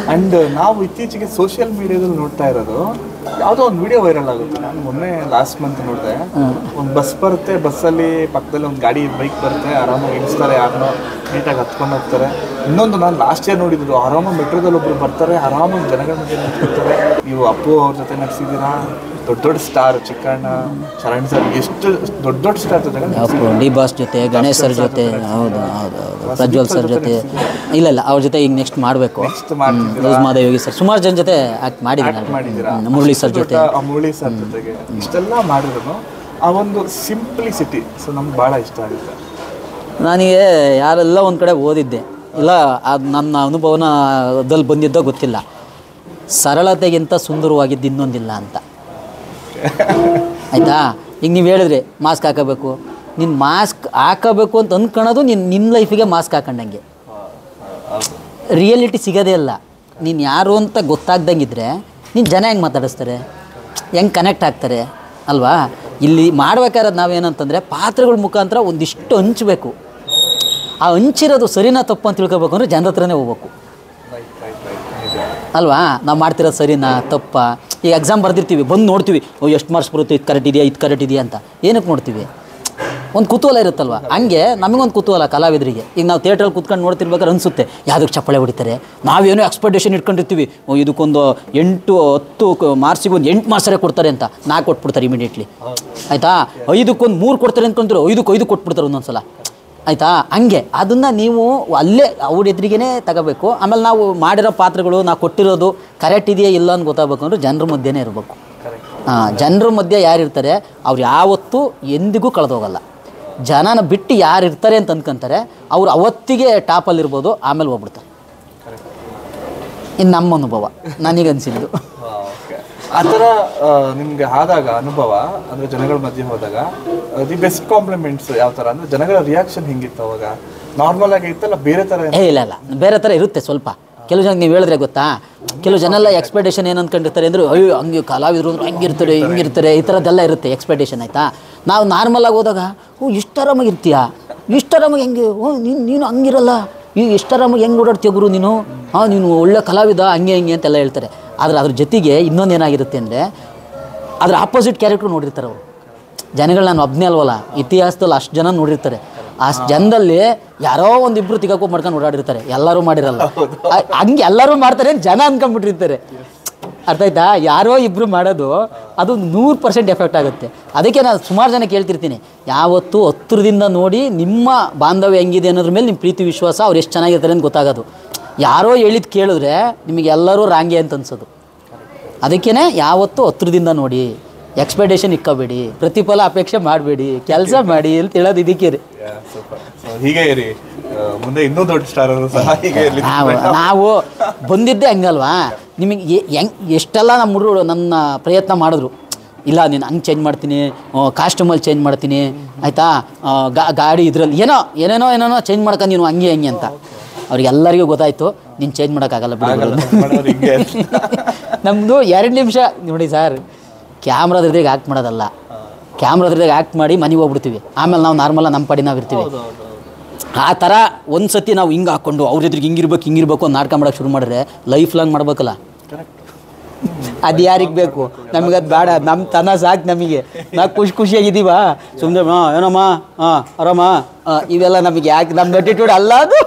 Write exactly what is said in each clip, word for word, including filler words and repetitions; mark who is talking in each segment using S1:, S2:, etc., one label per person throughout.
S1: And ನಾವು ಇತ್ತೀಚೆಗೆ social ಮೀಡಿಯಾದಲ್ಲಿ ನೋಡ್ತಾ ಇರೋದು ಯಾವುದೋ ಒಂದು ವಿಡಿಯೋ ವೈರಲ್ ಆಗುತ್ತೆ. ನಾನು ಮೊನ್ನೆ ಲಾಸ್ಟ್ ಮಂತ್ ನೋಡಿದೆ, ಒಂದು ಬಸ್ ಬರುತ್ತೆ, ಬಸ್ಸಲ್ಲಿ ಪಕ್ಕದಲ್ಲಿ ಒಂದು ಗಾಡಿ ಬೈಕ್ ಬರುತ್ತೆ, ಆರಾಮಾಗಿ ಇಳಿಸ್ತಾರೆ, ಯಾರನ್ನೋ ನೀಟಾಗಿ ಹತ್ಕೊಂಡು ಹೋಗ್ತಾರೆ. ಇನ್ನೊಂದು ನಾನು ಲಾಸ್ಟ್ ಇಯರ್ ನೋಡಿದ್ರು, ಆರಾಮಾಗಿ ಮೆಟ್ರೋದಲ್ಲಿ ಒಬ್ರು ಬರ್ತಾರೆ, ಆರಾಮಾಗಿ ಜನಗಳ ಮಧ್ಯೆ ನಿಂತ್ಕೊಳ್ತಾರೆ. ನೀವು ಅಪ್ಪು ಅವ್ರ ಜೊತೆ ನಡೆಸಿದ್ದೀರಾ, ದೊಡ್ಡ ದೊಡ್ಡ ಸ್ಟಾರ್ ಚಿಕ್ಕಣ್ಣ, ಶರಣ್ ಸರ್, ಎಷ್ಟು ದೊಡ್ಡ ದೊಡ್ಡ ಸ್ಟಾರ್ ಜೊತೆ,
S2: ಡಿ ಬಾಸ್ ಜೊತೆ, ಗಣೇಶ್ ಸರ್ ಜೊತೆ, ಹೌದು ಹೌದು ಹೌದು, ಪ್ರಜ್ವಲ್ ಸರ್ ಜೊತೆ, ಇಲ್ಲ ಇಲ್ಲ ಅವ್ರ ಜೊತೆ ಈಗ ನೆಕ್ಸ್ಟ್ ಮಾಡಬೇಕು. ಲೂಸ್ ಮಾದೇವಿ ಸರ್, ಸುಮಾರು ಜನ ಜೊತೆ ಆಕ್ಟ್ ಮಾಡಿದ್ದೀನಿ. ಮುರಳಿ ಸರ್ ಜೊತೆ,
S1: ಮುರಳಿ ಸರ್ ಜೊತೆಗೆ ಇಷ್ಟೆಲ್ಲ ಮಾಡಿದ್ರು ಆ ಒಂದು ಸಿಂಪ್ಲಿಸಿಟಿ ಸೊ ನಮ್ಗೆ ಭಾಳ ಇಷ್ಟ ಆಗುತ್ತೆ.
S2: ನನಗೆ ಯಾರೆಲ್ಲ ಒಂದು ಕಡೆ ಓದಿದ್ದೆ ಇಲ್ಲ, ಅದು ನನ್ನ ಅನುಭವನದಲ್ಲಿ ಬಂದಿದ್ದೋ ಗೊತ್ತಿಲ್ಲ, ಸರಳತೆಗಿಂತ ಸುಂದರವಾಗಿದ್ದು ಇನ್ನೊಂದಿಲ್ಲ ಅಂತ. ಆಯಿತಾ? ಈಗ ನೀವು ಹೇಳಿದ್ರಿ ಮಾಸ್ಕ್ ಹಾಕೋಬೇಕು, ನೀನು ಮಾಸ್ಕ್ ಹಾಕೋಬೇಕು ಅಂತ ಅಂದ್ಕೊಳ್ಳೋದು ನೀನು ನಿನ್ನ ಲೈಫಿಗೆ ಮಾಸ್ಕ್ ಹಾಕೊಂಡಂಗೆ. ರಿಯಾಲಿಟಿ ಸಿಗೋದೇ ಇಲ್ಲ. ನೀನು ಯಾರು ಅಂತ ಗೊತ್ತಾಗ್ದಂಗಿದ್ರೆ ನೀನು ಜನ ಹೆಂಗೆ ಮಾತಾಡಿಸ್ತಾರೆ, ಹೆಂಗೆ ಕನೆಕ್ಟ್ ಆಗ್ತಾರೆ ಅಲ್ವಾ? ಇಲ್ಲಿ ಮಾಡ್ಬೇಕಾದ್ರೆ ನಾವೇನಂತಂದರೆ ಪಾತ್ರಗಳ ಮುಖಾಂತರ ಒಂದಿಷ್ಟು ಹಂಚಬೇಕು. ಆ ಹಂಚಿರೋದು ಸರಿನಾ ತಪ್ಪು ಅಂತ ತಿಳ್ಕೊಬೇಕು ಅಂದರೆ ಜನರ ಹತ್ರನೇ ಹೋಗ್ಬೇಕು ಅಲ್ವಾ? ನಾವು ಮಾಡ್ತಿರೋದು ಸರಿನಾ ತಪ್ಪ? ಈಗ ಎಕ್ಸಾಮ್ ಬರ್ದಿರ್ತೀವಿ, ಬಂದು ನೋಡ್ತೀವಿ, ಓ ಎಷ್ಟು ಮಾರ್ಕ್ಸ್ ಬರುತ್ತೆ, ಇದು ಕರೆಕ್ಟ್ ಇದೆಯಾ ಇದು ಕರೆಕ್ಟ್ ಇದೆಯಾ ಅಂತ. ಏನಕ್ಕೆ ನೋಡ್ತೀವಿ? ಒಂದು ಕುತೂಹಲ ಇರುತ್ತಲ್ವ. ಹಂಗೆ ನಮಗೊಂದು ಕುತೂಹಲ ಕಲಾವಿದರಿಗೆ. ಈಗ ನಾವು ಥಿಯೇಟ್ರಲ್ಲಿ ಕೂತ್ಕೊಂಡು ನೋಡ್ತಿರ್ಬೇಕಾದ್ರೆ ಅನಿಸುತ್ತೆ ಯಾವುದಕ್ಕೆ ಚಪ್ಪಾಳೆ ಹೊಡಿತಾರೆ, ನಾವೇನೋ ಎಕ್ಸ್ಪೆಕ್ಟೇಷನ್ ಇಟ್ಕೊಂಡಿರ್ತೀವಿ, ಇದಕ್ಕೊಂದು ಎಂಟು ಹತ್ತು ಮಾರ್ಕ್ಸಿಗೆ ಒಂದು ಎಂಟು ಮಾರ್ಕ್ಸರೇ ಕೊಡ್ತಾರೆ ಅಂತ ನಾಲ್ಕು ಕೊಟ್ಬಿಡ್ತಾರೆ ಇಮಿಡಿಯೇಟ್ಲಿ. ಆಯಿತಾ? ಐದಕ್ಕೊಂದು ಮೂರು ಕೊಡ್ತಾರೆ ಅಂದ್ಕೊಂತೀರೋ, ಐದಕ್ಕೆ ಐದು ಕೊಟ್ಬಿಡ್ತಾರೆ ಒಂದೊಂದು ಸಲ. ಆಯಿತಾ? ಹಂಗೆ ಅದನ್ನು ನೀವು ಅಲ್ಲೇ ಅವ್ರ ಎದುರಿಗೇ ತಗೋಬೇಕು. ಆಮೇಲೆ ನಾವು ಮಾಡಿರೋ ಪಾತ್ರಗಳು ನಾವು ಕೊಟ್ಟಿರೋದು ಕರೆಕ್ಟ್ ಇದೆಯಾ ಇಲ್ಲ ಅಂತ ಗೊತ್ತಾಗಬೇಕು ಅಂದರೆ ಜನರ ಮಧ್ಯೆನೇ ಇರಬೇಕು. ಹಾಂ, ಜನರ ಮಧ್ಯೆ ಯಾರು ಇರ್ತಾರೆ ಅವ್ರು ಯಾವತ್ತೂ ಎಂದಿಗೂ ಕಳೆದೋಗಲ್ಲ. ಜನನ ಬಿಟ್ಟು ಯಾರು ಇರ್ತಾರೆ ಅಂತ ಅಂದ್ಕೊಂತಾರೆ ಅವ್ರು ಅವತ್ತಿಗೆ ಟಾಪಲ್ಲಿರ್ಬೋದು, ಆಮೇಲೆ ಹೋಗ್ಬಿಡ್ತಾರೆ. ಇನ್ನು ನಮ್ಮ ಅನುಭವ ನನಗನ್ಸಿದ್ದು
S1: ಆ ಥರ ನಿಮಗೆ ಆದಾಗ ಅನುಭವ ಅಂದರೆ ಜನಗಳ ಮಧ್ಯೆ ಹೋದಾಗ ದಿ ಬೆಸ್ಟ್ ಕಾಂಪ್ಲಿಮೆಂಟ್ಸ್ ಯಾವ ಥರ ಅಂದರೆ ಜನಗಳ ರಿಯಾಕ್ಷನ್ ಹೆಂಗಿತ್ತು ಅವಾಗ? ನಾರ್ಮಲ್ ಆಗಿ ಇತ್ತಲ್ಲ ಬೇರೆ ಥರ?
S2: ಏ ಇಲ್ಲ ಇಲ್ಲ, ಬೇರೆ ಥರ ಇರುತ್ತೆ ಸ್ವಲ್ಪ. ಕೆಲವು ಜನ ನೀವು ಹೇಳಿದ್ರೆ ಗೊತ್ತಾ, ಕೆಲವು ಜನ ಎಲ್ಲ ಎಕ್ಸ್ಪೆಕ್ಟೇಷನ್ ಏನು ಅಂದ್ಕೊಂಡಿರ್ತಾರೆ ಅಂದರೆ ಅಯ್ಯೋ ಹಂಗೆ ಕಲಾವಿದರು ಅಂದ್ರೆ ಹಂಗಿರ್ತಾರೆ ಹಿಂಗಿರ್ತಾರೆ ಈ ಥರದ್ದೆಲ್ಲ ಇರುತ್ತೆ ಎಕ್ಸ್ಪೆಕ್ಟೇಷನ್. ಆಯಿತಾ? ನಾವು ನಾರ್ಮಲಾಗಿ ಹೋದಾಗ ಓ ಇಷ್ಟು ಆರಾಮಾಗಿ ಇರ್ತೀಯಾ, ಇಷ್ಟು ಆರಾಮಾಗಿ ಹೆಂಗೆ, ಓ ನೀನು ನೀನು ಹಂಗಿರಲ್ಲ, ಈ ಇಷ್ಟು ಆರಾಮಾಗಿ ಹೆಂಗೆ ಓಡಾಡ್ತೀಯ ಗುರು ನೀನು, ಹಾಂ ನೀನು ಒಳ್ಳೆ ಕಲಾವಿದ ಹಂಗೆ ಹಿಂಗೆ ಅಂತೆಲ್ಲ ಹೇಳ್ತಾರೆ. ಆದರೆ ಅದ್ರ ಜೊತೆಗೆ ಇನ್ನೊಂದು ಏನಾಗಿರುತ್ತೆ ಅಂದರೆ ಅದ್ರ ಆಪೋಸಿಟ್ ಕ್ಯಾರೆಕ್ಟ್ರು ನೋಡಿರ್ತಾರೆ ಅವರು ಜನಗಳು. ನಾನು ಒಬ್ಬನೇ ಅಲ್ವಲ್ಲ, ಇತಿಹಾಸದಲ್ಲಿ ಅಷ್ಟು ಜನ ನೋಡಿರ್ತಾರೆ. ಅಷ್ಟು ಜನದಲ್ಲಿ ಯಾರೋ ಒಂದಿಬ್ರು ತಿಗಾಕೋ ಮಾಡ್ಕೊಂಡು ಓಡಾಡಿರ್ತಾರೆ, ಎಲ್ಲರೂ ಮಾಡಿರಲ್ಲ. ಹಂಗೆ ಎಲ್ಲರೂ ಮಾಡ್ತಾರೆ ಜನ ಅಂದ್ಕೊಂಡ್ಬಿಟ್ಟಿರ್ತಾರೆ. ಅರ್ಥ ಆಯ್ತಾ? ಯಾರೋ ಇಬ್ಬರು ಮಾಡೋದು ಅದು ನೂರು ಪರ್ಸೆಂಟ್ ಎಫೆಕ್ಟ್ ಆಗುತ್ತೆ. ಅದಕ್ಕೆ ನಾನು ಸುಮಾರು ಜನ ಕೇಳ್ತಿರ್ತೀನಿ, ಯಾವತ್ತೂ ಹತ್ತಿರದಿಂದ ನೋಡಿ ನಿಮ್ಮ ಬಾಂಧವ್ಯ ಹೆಂಗಿದೆ ಅನ್ನೋದ್ರ ಮೇಲೆ ನಿಮ್ಮ ಪ್ರೀತಿ ವಿಶ್ವಾಸ ಅವ್ರು ಎಷ್ಟು ಚೆನ್ನಾಗಿರ್ತಾರೆ ಅಂತ ಗೊತ್ತಾಗೋದು. ಯಾರೋ ಹೇಳಿದ್ದು ಕೇಳಿದ್ರೆ ನಿಮಗೆ ಎಲ್ಲರೂ ರಾಂಗೆ ಅಂತ ಅನ್ಸೋದು. ಅದಕ್ಕೇ ಯಾವತ್ತೂ ಹತ್ತಿರದಿಂದ ನೋಡಿ, ಎಕ್ಸ್ಪೆಕ್ಟೇಷನ್ ಇಕ್ಕೋಬೇಡಿ, ಪ್ರತಿಫಲ ಅಪೇಕ್ಷೆ ಮಾಡಬೇಡಿ, ಕೆಲಸ ಮಾಡಿ ಅಂತ ಹೇಳೋದು ಇದಕ್ಕೆ ರೀ.
S1: ಹೀಗೆ ಇರಿ, ಮುಂದೆ ಇನ್ನೂ ದೊಡ್ಡ ಸ್ಟಾರ್ ಸಹ ಹೀಗೆ ಇರಲಿ.
S2: ನಾವು ನಾವು ಬಂದಿದ್ದೇ ಹಂಗಲ್ವಾ? ನಿಮಗೆ ಹೆಂಗ್ ಎಷ್ಟೆಲ್ಲ ನಮ್ಮ ಹುಡುಗರು ನನ್ನ ಪ್ರಯತ್ನ ಮಾಡಿದ್ರು, ಇಲ್ಲ ನೀನು ಹಂಗೆ ಚೇಂಜ್ ಮಾಡ್ತೀನಿ, ಕಾಸ್ಟ್ಯೂಮಲ್ಲಿ ಚೇಂಜ್ ಮಾಡ್ತೀನಿ, ಆಯಿತಾ, ಗಾಡಿ ಇದರಲ್ಲಿ ಏನೋ ಏನೇನೋ ಏನೇನೋ ಚೇಂಜ್ ಮಾಡ್ಕೊಂಡು ನೀನು ಹಂಗೆ ಹಂಗೆ ಅಂತ. ಅವ್ರಿಗೆಲ್ಲರಿಗೂ ಗೊತ್ತಾಯಿತು ನೀನು ಚೇಂಜ್ ಮಾಡೋಕ್ಕಾಗಲ್ಲ ಬಿಡಿ. ನಮ್ಮದು ಎರಡು ನಿಮಿಷ ನೋಡಿ ಸರ್, ಕ್ಯಾಮ್ರಾದ್ರದಾಗ ಆ್ಯಕ್ಟ್ ಮಾಡೋದಲ್ಲ, ಕ್ಯಾಮ್ರಾದ್ರದಾಗ ಆ್ಯಕ್ಟ್ ಮಾಡಿ ಮನೆಗೆ ಹೋಗ್ಬಿಡ್ತೀವಿ, ಆಮೇಲೆ ನಾವು ನಾರ್ಮಲಾಗಿ ನಮ್ಮ ಪಡಿ ನಾವು ಇರ್ತೀವಿ. ಆ ಥರ ಒಂದು ಸತಿ ನಾವು ಹಿಂಗೆ ಹಾಕ್ಕೊಂಡು ಅವ್ರ ಎದುರಿಗೆ ಹಿಂಗಿರ್ಬೇಕು ಹಿಂಗಿರ್ಬೇಕು ಒಂದು ನಾಟಕ ಮಾಡೋಕ್ಕೆ ಶುರು ಮಾಡಿದ್ರೆ ಲೈಫ್ ಲಾಂಗ್ ಮಾಡ್ಬೇಕಲ್ಲ. ಅದು ಯಾರಿಗೆ ಬೇಕು? ನಮಗೆ ಅದು ಬೇಡ, ನಮ್ಮ ತನ ಸಾಕು ನಮಗೆ. ನಾವು ಖುಷಿ ಖುಷಿಯಾಗಿದ್ದೀವ ಸುಮ್ಮನೆ ಹಾಂ ಏನಮ್ಮ ಹಾಂ ಆರಾಮ ಇವೆಲ್ಲ ನಮಗೆ ಯಾಕೆ? ನಮ್ಮ ಆಟಿಟ್ಯೂಡ್ ಅಲ್ಲ ಅದು.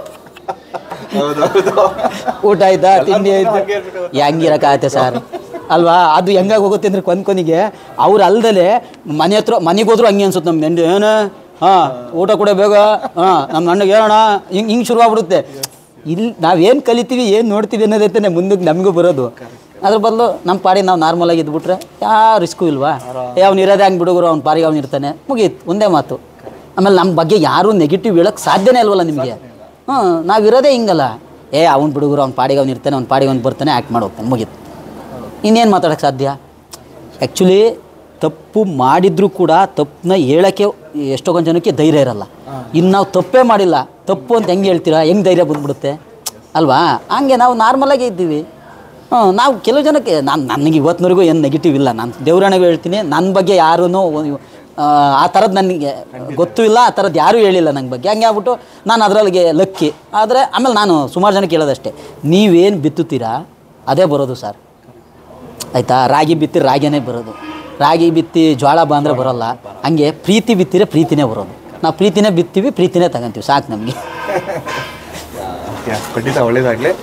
S2: ಊಟ ಆಯ್ತಾ, ತಿಂಡಿ ಆಯ್ತು, ಹೆಂಗಿರಕ್ಕಾಗತ್ತೆ ಸರ್ ಅಲ್ವಾ? ಅದು ಹೆಂಗಾಗಿ ಹೋಗುತ್ತೆ ಅಂದರೆ ಕೊಂದ್ ಕೊನಿಗೆ ಅವ್ರು ಅಲ್ದಲೆ ಮನೆ ಹತ್ರ ಮನೆಗೆ ಹೋದ್ರು ಹಂಗೆ ಅನ್ಸುತ್ತೆ. ನಮ್ಮ ನೆಂಡು ಏನು ಹಾಂ ಊಟ ಕೂಡ ಬೇಗ ಹಾಂ ನಮ್ಮ ಅಣ್ಣಗೆ ಹೇಳೋಣ ಹಿಂಗೆ ಹಿಂಗೆ ಶುರುವಾಗ್ಬಿಡುತ್ತೆ. ಇಲ್ಲಿ ನಾವೇನು ಕಲಿತೀವಿ ಏನು ನೋಡ್ತೀವಿ ಅನ್ನೋದೈತೆ ಮುಂದಕ್ಕೆ ನಮಗೂ ಬರೋದು. ಅದ್ರ ಬದಲು ನಮ್ಮ ಪಾಡಿಗೆ ನಾವು ನಾರ್ಮಲಾಗಿ ಇದ್ಬಿಟ್ರೆ ಯಾವ ರಿಸ್ಕು ಇಲ್ವಾ? ಏ ಅವ್ನು ಇರೋದೇ ಹಂಗೆ ಬಿಡುಗರು, ಅವ್ನ ಪಾಡಿಗೆ ಅವ್ನು ಇರ್ತಾನೆ, ಮುಗೀತು, ಒಂದೇ ಮಾತು. ಆಮೇಲೆ ನಮ್ಮ ಬಗ್ಗೆ ಯಾರೂ ನೆಗೆಟಿವ್ ಹೇಳೋಕ್ಕೆ ಸಾಧ್ಯನೇ ಇಲ್ವಲ್ಲ ನಿಮಗೆ. ಹಾಂ ನಾವಿರೋದೇ ಹಿಂಗಲ್ಲ, ಏ ಅವ್ನು ಬಿಡುಗರು ಅವ್ನ ಪಾಡಿಗೆ ಅವ್ನು ಇರ್ತಾನೆ, ಅವ್ನ ಪಾಡಿಗೆ ಅವ್ನು ಬರ್ತಾನೆ, ಆ್ಯಕ್ಟ್ ಮಾಡಿ ಹೋಗ್ತಾನೆ, ಮುಗೀತು. ಇನ್ನೇನು ಮಾತಾಡೋಕ್ಕೆ ಸಾಧ್ಯ? ಆ್ಯಕ್ಚುಲಿ ತಪ್ಪು ಮಾಡಿದರೂ ಕೂಡ ತಪ್ಪನ್ನ ಹೇಳೋಕ್ಕೆ ಎಷ್ಟೊಂದು ಜನಕ್ಕೆ ಧೈರ್ಯ ಇರಲ್ಲ. ಇನ್ನು ನಾವು ತಪ್ಪೇ ಮಾಡಿಲ್ಲ ತಪ್ಪು ಅಂತ ಹೆಂಗೆ ಹೇಳ್ತೀರಾ, ಹೆಂಗೆ ಧೈರ್ಯ ಬಂದ್ಬಿಡುತ್ತೆ ಅಲ್ವಾ? ಹಂಗೆ ನಾವು ನಾರ್ಮಲಾಗೇ ಇದ್ದೀವಿ. ಹಾಂ ನಾವು ಕೆಲವು ಜನಕ್ಕೆ ನಾನು ನನಗೆ ಇವತ್ತಿನವರೆಗೂ ಏನು ನೆಗೆಟಿವ್ ಇಲ್ಲ. ನಾನು ದೇವರಾಣಿಗೂ ಹೇಳ್ತೀನಿ, ನನ್ನ ಬಗ್ಗೆ ಯಾರೂ ಆ ಥರದ್ದು ನನಗೆ ಗೊತ್ತೂ ಇಲ್ಲ, ಆ ಥರದ್ದು ಯಾರೂ ಹೇಳಿಲ್ಲ ನಂಗೆ ಬಗ್ಗೆ. ಹಂಗೆ ಆಗ್ಬಿಟ್ಟು ನಾನು ಅದರಲ್ಲಿಗೆ ಲಕ್ಕಿ. ಆದರೆ ಆಮೇಲೆ ನಾನು ಸುಮಾರು ಜನಕ್ಕೆ ಹೇಳೋದಷ್ಟೇ, ನೀವೇನು ಬಿತ್ತುತ್ತೀರಾ ಅದೇ ಬರೋದು ಸರ್, ಆಯಿತಾ. ರಾಗಿ ಬಿತ್ತಿ ರಾಗಿನೇ ಬರೋದು, ರಾಗಿ ಬಿತ್ತಿ ಜೋಳ ಬಂದರೆ ಬರೋಲ್ಲ. ಹಂಗೆ ಪ್ರೀತಿ ಬಿತ್ತಿರೆ ಪ್ರೀತಿನೇ ಬರೋದು. ನಾವು ಪ್ರೀತಿನೇ ಬಿತ್ತೀವಿ, ಪ್ರೀತಿನೇ ತಗೊಂತೀವಿ, ಸಾಕು ನಮಗೆ.
S1: ಖಂಡಿತ ಒಳ್ಳೇದಾಗಲಿ.